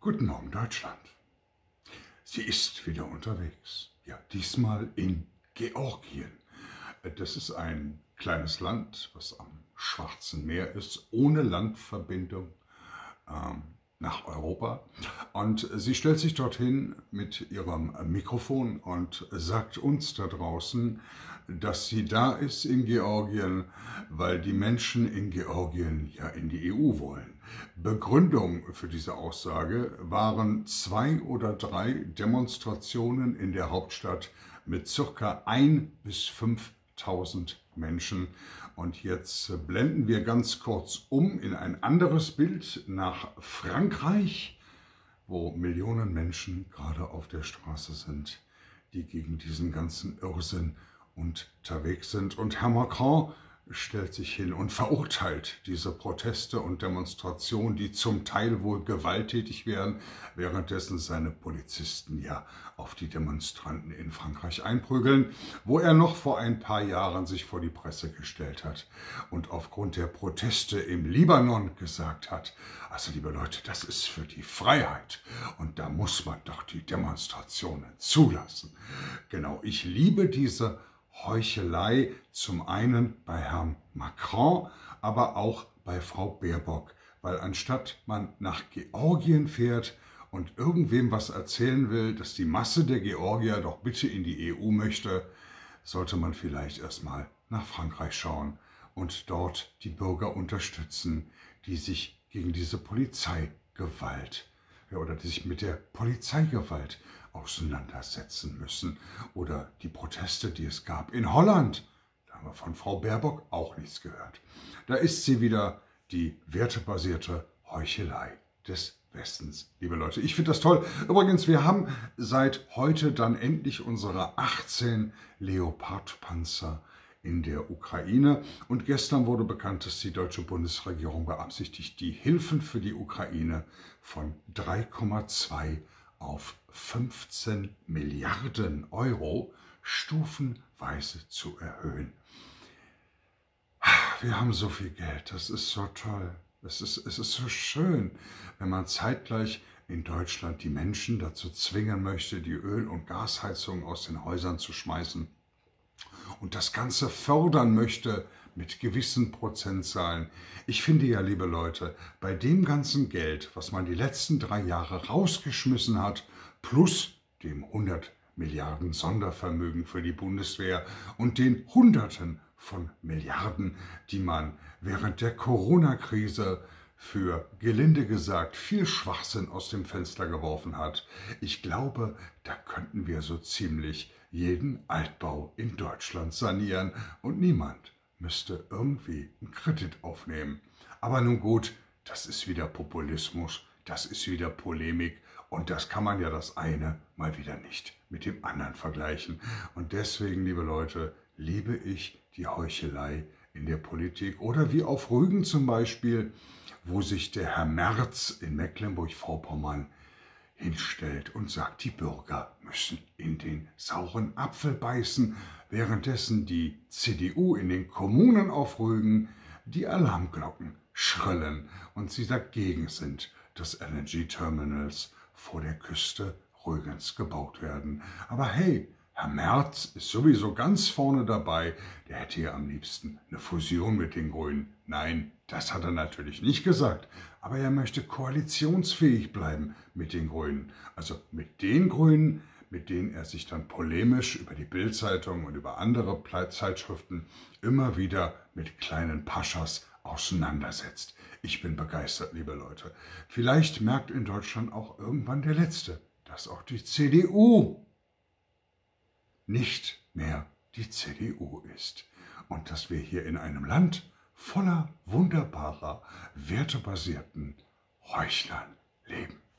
Guten Morgen, Deutschland. Sie ist wieder unterwegs. Ja, diesmal in Georgien. Das ist ein kleines Land, was am Schwarzen Meer ist, ohne Landverbindung nach Europa. Und sie stellt sich dorthin mit ihrem Mikrofon und sagt uns da draußen, dass sie da ist in Georgien, weil die Menschen in Georgien ja in die EU wollen. Begründung für diese Aussage waren 2 oder 3 Demonstrationen in der Hauptstadt mit ca. 1.000 bis 5.000 Menschen. Und jetzt blenden wir ganz kurz um in ein anderes Bild nach Frankreich, wo Millionen Menschen gerade auf der Straße sind, die gegen diesen ganzen Irrsinn unterwegs sind. Und Herr Macron stellt sich hin und verurteilt diese Proteste und Demonstrationen, die zum Teil wohl gewalttätig werden, währenddessen seine Polizisten ja auf die Demonstranten in Frankreich einprügeln, wo er noch vor ein paar Jahren sich vor die Presse gestellt hat und aufgrund der Proteste im Libanon gesagt hat, also liebe Leute, das ist für die Freiheit und da muss man doch die Demonstrationen zulassen. Genau, ich liebe diese Heuchelei, zum einen bei Herrn Macron, aber auch bei Frau Baerbock, weil anstatt man nach Georgien fährt und irgendwem was erzählen will, dass die Masse der Georgier doch bitte in die EU möchte, sollte man vielleicht erstmal nach Frankreich schauen und dort die Bürger unterstützen, die sich gegen diese Polizeigewalt oder die sich mit der Polizeigewalt auseinandersetzen müssen. Oder die Proteste, die es gab in Holland. Da haben wir von Frau Baerbock auch nichts gehört. Da ist sie wieder, die wertebasierte Heuchelei des Westens, liebe Leute. Ich finde das toll. Übrigens, wir haben seit heute dann endlich unsere 18 Leopard-Panzer in der Ukraine. Und gestern wurde bekannt, dass die deutsche Bundesregierung beabsichtigt, die Hilfen für die Ukraine von 3,2 auf 15 Milliarden Euro stufenweise zu erhöhen. Wir haben so viel Geld, das ist so toll. Es ist so schön, wenn man zeitgleich in Deutschland die Menschen dazu zwingen möchte, die Öl- und Gasheizung aus den Häusern zu schmeißen und das Ganze fördern möchte mit gewissen Prozentzahlen. Ich finde ja, liebe Leute, bei dem ganzen Geld, was man die letzten 3 Jahre rausgeschmissen hat, plus dem 100 Milliarden Sondervermögen für die Bundeswehr und den Hunderten von Milliarden, die man während der Corona-Krise für, gelinde gesagt, viel Schwachsinn aus dem Fenster geworfen hat. Ich glaube, da könnten wir so ziemlich jeden Altbau in Deutschland sanieren und niemand müsste irgendwie einen Kredit aufnehmen. Aber nun gut, das ist wieder Populismus, das ist wieder Polemik und das kann man ja das eine mal wieder nicht mit dem anderen vergleichen. Und deswegen, liebe Leute, liebe ich die Heuchelei in der Politik oder wie auf Rügen zum Beispiel, wo sich der Herr Merz in Mecklenburg-Vorpommern hinstellt und sagt, die Bürger müssen in den sauren Apfel beißen, währenddessen die CDU in den Kommunen auf Rügen die Alarmglocken schrillen und sie dagegen sind, dass LNG-Terminals vor der Küste Rügens gebaut werden. Aber hey, Herr Merz ist sowieso ganz vorne dabei, der hätte ja am liebsten eine Fusion mit den Grünen. Nein, das hat er natürlich nicht gesagt, aber er möchte koalitionsfähig bleiben mit den Grünen. Also mit den Grünen, mit denen er sich dann polemisch über die Bild-Zeitung und über andere Zeitschriften immer wieder mit kleinen Paschas auseinandersetzt. Ich bin begeistert, liebe Leute. Vielleicht merkt in Deutschland auch irgendwann der Letzte, dass auch die CDU nicht mehr die CDU ist und dass wir hier in einem Land voller wunderbarer, wertebasierten Heuchlern leben.